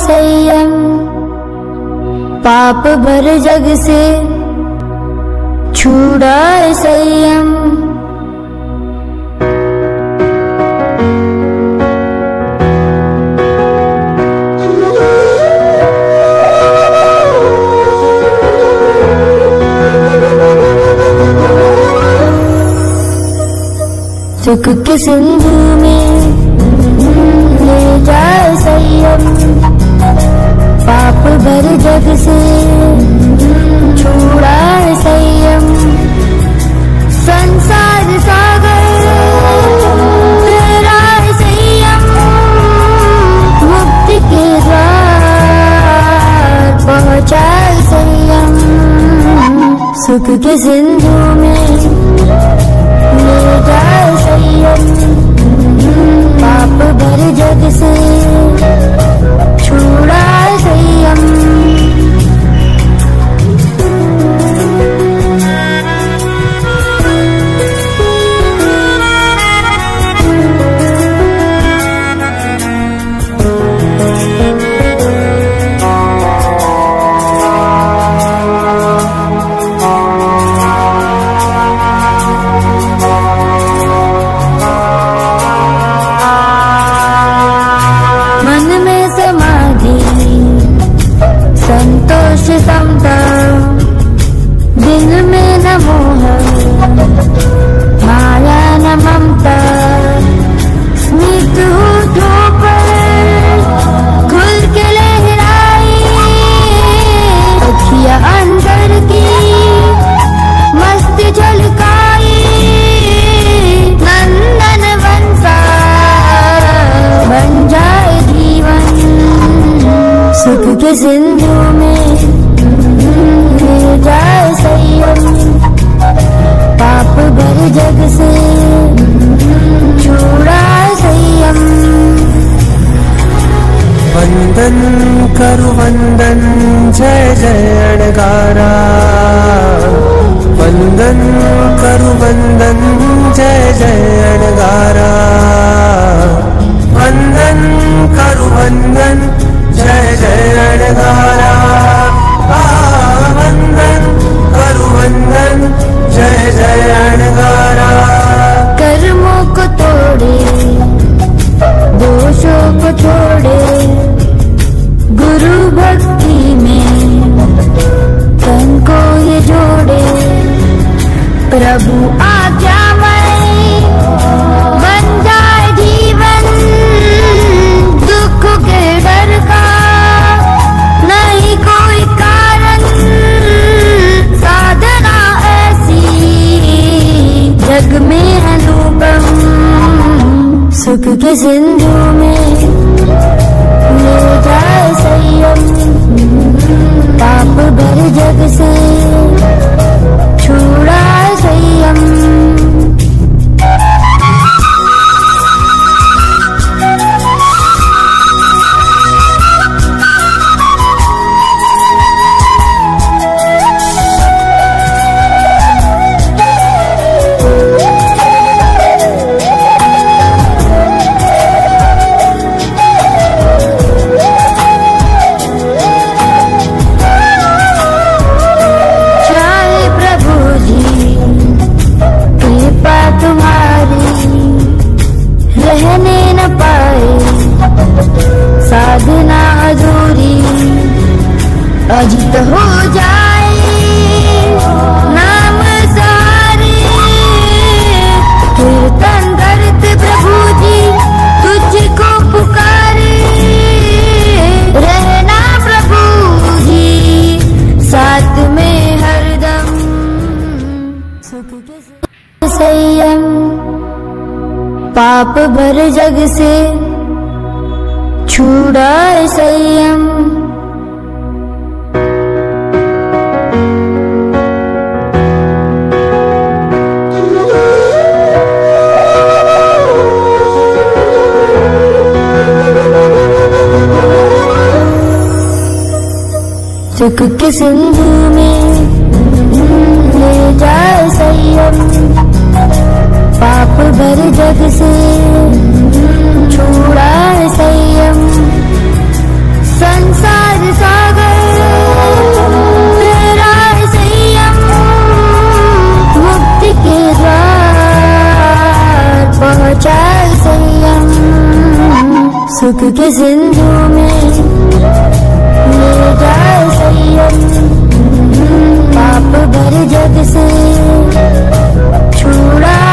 संयम, पाप भर जग से छुड़ाए संयम। सुख के सिंधु में ले जाए संयम, पाप भर जग से छुड़ाए संयम। संसार सागर तेराए संयम, मुक्ति के द्वार पहुँचाए संयम। सुख के सिंधु में ले जाए संयम, पाप भर जग से छुड़ाए संयम। संतोष समता, दिल में न मोह, माया न ममता। स्मित होठों पर खुल के लहराई, अखियाँ अंदर की मस्त झलकाई। नंदन बनता बन जाए जीवन, सुख के सिंधु में ले जाए संयम, पाप भर जग से छुड़ाए संयम। वंदन करु वंदन जय जय अणगारा, वंदन करु वंदन जय जय अणगारा। वंदन करु वंदन जय जय अणगारा, वंदन करु वंदन जय जय अणगारा। कर्मों को तोड़े, दोषों को छोड़े, गुरु भक्ति में तन को ये जोड़े। प्रभु आज्ञामय बन जाए जीवन, दुख के डर का नहीं कोई कारण। साधना ऐसी जग में अनुपम, सुख के सिंधु में ले जाए संयम, पाप भर जग से छुड़ाए संयम। साधना अधूरी अजित हो जाए, नाम सारे कीर्तन करते प्रभु जी तुझको पुकारे। रहना प्रभु जी साथ में हरदम, सुख के संयम, पाप भर जग से छुड़ाए संयम। सुख के सिंधु में ले जाए संयम, पाप भर जग से छुड़ाए संयम। दुख के सिंधु में ले जाए संयम, पाप भरे जग से छुड़ा